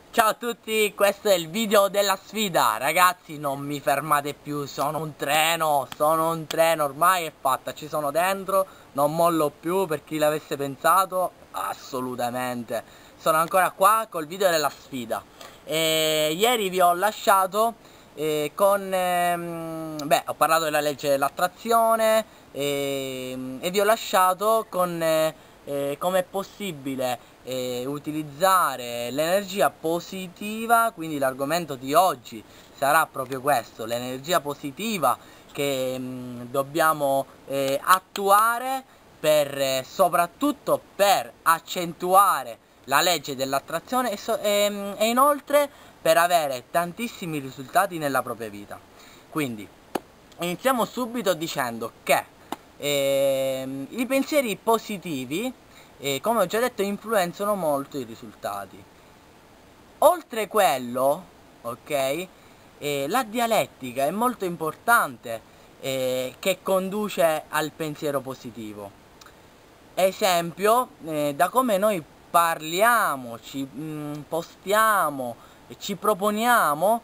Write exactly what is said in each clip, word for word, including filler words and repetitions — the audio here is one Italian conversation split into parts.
Ciao a tutti, questo è il video della sfida. Ragazzi, non mi fermate più, sono un treno, sono un treno, ormai è fatta, ci sono dentro, non mollo più. Per chi l'avesse pensato, assolutamente. Sono ancora qua col video della sfida. E ieri vi ho lasciato eh, con... ehm, beh, ho parlato della legge dell'attrazione e, e vi ho lasciato con... eh, eh, come è possibile eh, utilizzare l'energia positiva. Quindi l'argomento di oggi sarà proprio questo, l'energia positiva che mh, dobbiamo eh, attuare per eh, soprattutto per accentuare la legge dell'attrazione e, so e, e inoltre per avere tantissimi risultati nella propria vita. Quindi iniziamo subito dicendo che ehm, i pensieri positivi, eh, come ho già detto, influenzano molto i risultati. Oltre quello, ok, eh, la dialettica è molto importante, eh, che conduce al pensiero positivo. Esempio, eh, da come noi parliamo, ci mh, postiamo, ci proponiamo,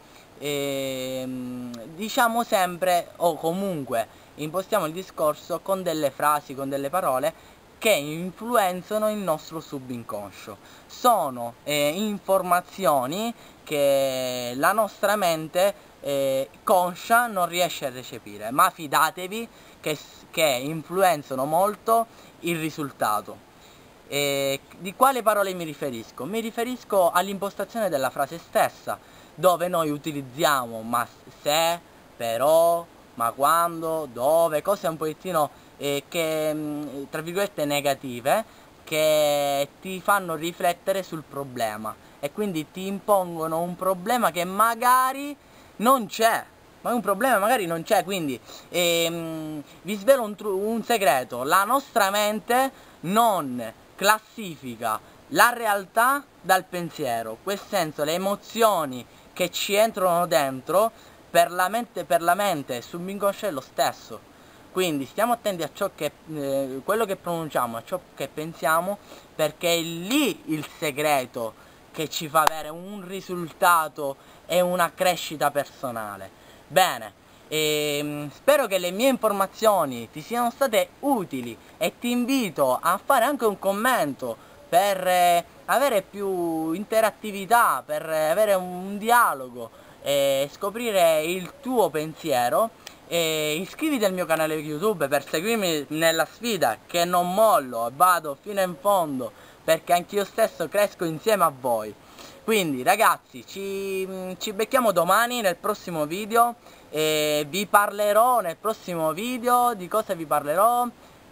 ehm, diciamo sempre, o comunque impostiamo il discorso con delle frasi, con delle parole che influenzano il nostro subinconscio. Sono eh, informazioni che la nostra mente eh, conscia non riesce a recepire, ma fidatevi che, che influenzano molto il risultato. E di quale parole mi riferisco? Mi riferisco all'impostazione della frase stessa, dove noi utilizziamo ma se, però, ma quando, dove, cose un pochettino eh, che, mh, tra virgolette, negative, che ti fanno riflettere sul problema e quindi ti impongono un problema che magari non c'è. Ma è un problema magari non c'è. Quindi ehm, vi svelo un, un segreto: la nostra mente non classifica la realtà dal pensiero. In questo senso, le emozioni che ci entrano dentro, per la mente, per la mente subinconscio è lo stesso. Quindi stiamo attenti a ciò che, eh, quello che pronunciamo, a ciò che pensiamo, perché è lì il segreto che ci fa avere un risultato e una crescita personale. Bene, ehm, spero che le mie informazioni ti siano state utili e ti invito a fare anche un commento per eh, avere più interattività, per eh, avere un dialogo e scoprire il tuo pensiero. E iscriviti al mio canale YouTube per seguirmi nella sfida, che non mollo, vado fino in fondo perché anch'io stesso cresco insieme a voi. Quindi ragazzi, ci, ci becchiamo domani nel prossimo video e vi parlerò nel prossimo video. Di cosa vi parlerò?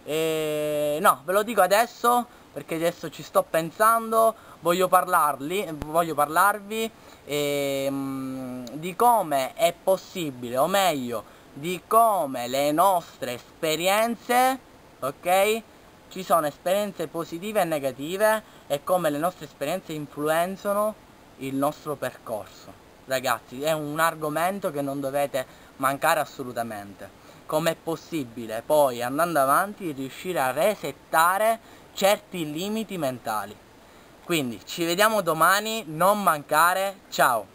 E no, ve lo dico adesso perché adesso ci sto pensando. Voglio parlarli, voglio parlarvi e, mh, di come è possibile, o meglio di come le nostre esperienze, ok? Ci sono esperienze positive e negative e come le nostre esperienze influenzano il nostro percorso. Ragazzi, è un argomento che non dovete mancare assolutamente. Com'è possibile poi, andando avanti, riuscire a resettare certi limiti mentali. Quindi ci vediamo domani, non mancare, ciao!